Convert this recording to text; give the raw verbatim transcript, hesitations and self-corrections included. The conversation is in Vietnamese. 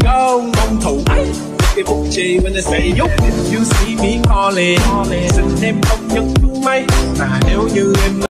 go mong thủ cái bút chì when I say you you see me calling xin em không nhấc máy mà nếu như em